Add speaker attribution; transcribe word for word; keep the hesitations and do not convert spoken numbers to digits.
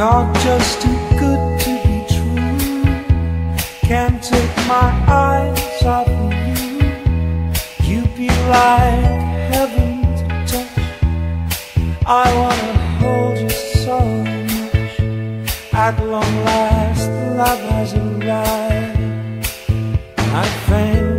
Speaker 1: You're just too good to be true. Can't take my eyes off of you. You'd be like heaven to touch. I wanna hold you so much. At long last, love has arrived. I faint